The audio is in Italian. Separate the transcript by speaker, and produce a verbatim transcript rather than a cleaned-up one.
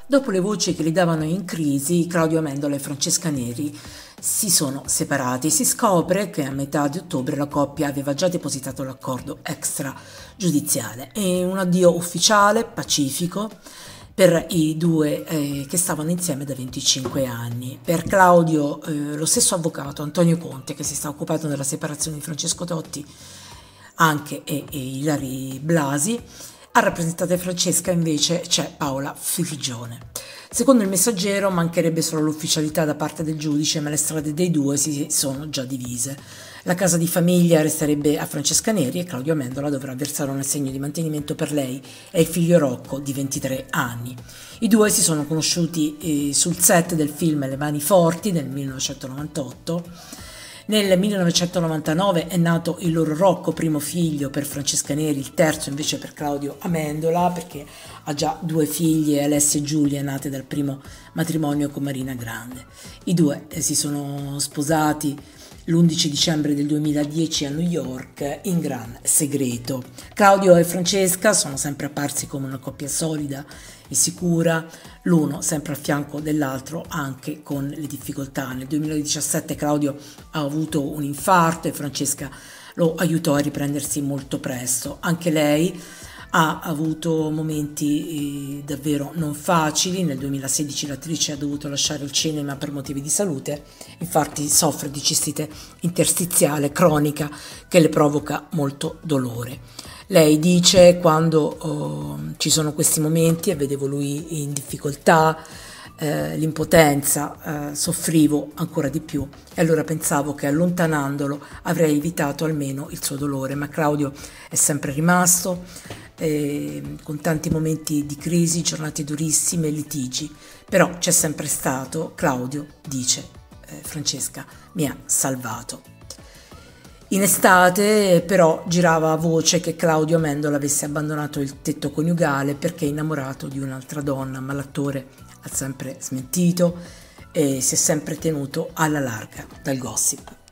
Speaker 1: Dopo le voci che li davano in crisi, Claudio Amendola e Francesca Neri si sono separati. Si scopre che a metà di ottobre la coppia aveva già depositato l'accordo extragiudiziale e un addio ufficiale, pacifico, per i due eh, che stavano insieme da venticinque anni. Per Claudio, eh, lo stesso avvocato Antonio Conte, che si sta occupando della separazione di Francesco Totti, anche e, e Ilari Blasi. A rappresentare Francesca invece c'è Paola Frigione. Secondo il Messaggero mancherebbe solo l'ufficialità da parte del giudice, ma le strade dei due si sono già divise. La casa di famiglia resterebbe a Francesca Neri e Claudio Amendola dovrà versare un assegno di mantenimento per lei e il figlio Rocco di ventitré anni. I due si sono conosciuti eh, sul set del film Le mani forti del millenovecentonovantotto. Nel millenovecentonovantanove è nato il loro Rocco, primo figlio per Francesca Neri, il terzo invece per Claudio Amendola, perché ha già due figlie, Alessia e Giulia, nate dal primo matrimonio con Marina Grande. I due si sono sposati l'undici dicembre del duemiladieci a New York in gran segreto. Claudio e Francesca sono sempre apparsi come una coppia solida e sicura, l'uno sempre al fianco dell'altro anche con le difficoltà. Nel duemiladiciassette Claudio ha avuto un infarto e Francesca lo aiutò a riprendersi molto presto. Anche lei ha avuto momenti eh, davvero non facili. Nel duemilasedici l'attrice ha dovuto lasciare il cinema per motivi di salute, infatti soffre di cistite interstiziale cronica che le provoca molto dolore. Lei dice: quando oh, ci sono questi momenti e vedevo lui in difficoltà, eh, l'impotenza, eh, soffrivo ancora di più e allora pensavo che allontanandolo avrei evitato almeno il suo dolore, ma Claudio è sempre rimasto, eh, con tanti momenti di crisi, giornate durissime, litigi, però c'è sempre stato. Claudio, dice eh, Francesca, mi ha salvato. In estate però girava voce che Claudio Amendola avesse abbandonato il tetto coniugale perché è innamorato di un'altra donna, ma l'attore ha sempre smentito e si è sempre tenuto alla larga dal gossip.